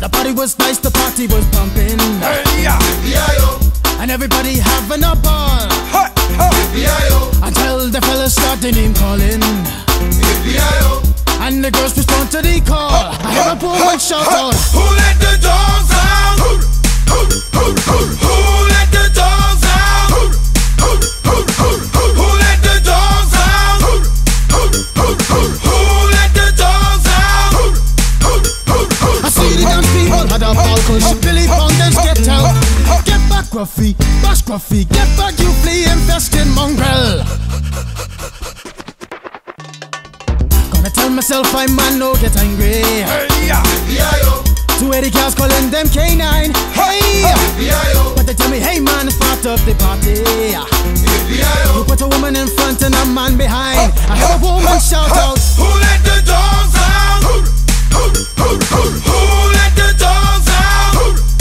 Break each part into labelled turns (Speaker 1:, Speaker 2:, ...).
Speaker 1: The party was nice, the party was pumping.
Speaker 2: Hey, yeah.
Speaker 1: And everybody having a ball.
Speaker 2: Ha, ha.
Speaker 1: Until the fellas started name calling. And the girls respond to the call. I hear a woman shout out,
Speaker 2: Who let the dogs out? Who let the dogs out? Who let the dogs out? Who let the dogs out?
Speaker 1: I see the dance people had a ball cause Billy Fountains get out. Get back Gruffy, bash Gruffy, get back you flea infested mongrel. Gonna tell myself I man no get angry.
Speaker 2: Hey, yeah.
Speaker 1: 280 cars calling them K9. Hey, but they tell me hey man it's part of the party. You put a woman in front and a man behind. I hear a woman shout out,
Speaker 2: Who let the dogs out? Who let the dogs out?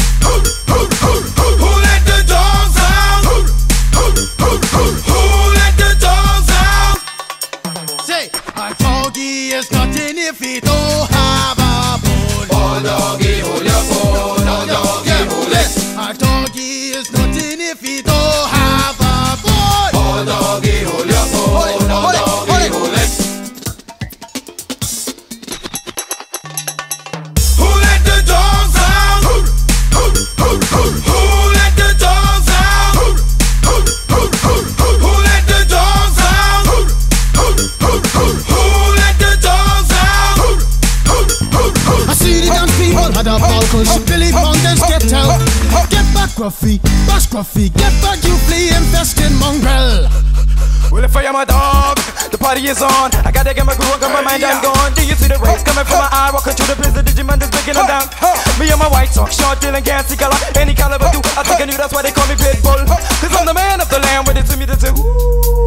Speaker 2: Who let the dogs out? Who let the dogs out?
Speaker 1: say a doggy is nothing if he don't have a bone.
Speaker 2: Oh doggy, hold your bone. Oh doggy, hold it.
Speaker 1: A doggy is nothing if he don't have a bone.
Speaker 2: Oh doggy, hold your bone. Oh doggy, hold it. Who let the dogs out? Who let the dogs out? Who let the dogs out? Who let the dogs out?
Speaker 1: I see the dance people had a ball cause Billy Fountains get out. Get back Gruffy, bash Gruffy, get back you flea infested mongrel.
Speaker 3: Well, if I am a dog, the party is on. I gotta get my groove on, got my mind, I'm gone. Do you see the rays coming from my eye? Walking through the prison, Digimon is breaking them down. Me and my white talk, short, dealing, can't see color. Any caliber do, I think I knew that's why they call me Pitbull. Cause I'm the man of the land, with it to me, that's a ooh.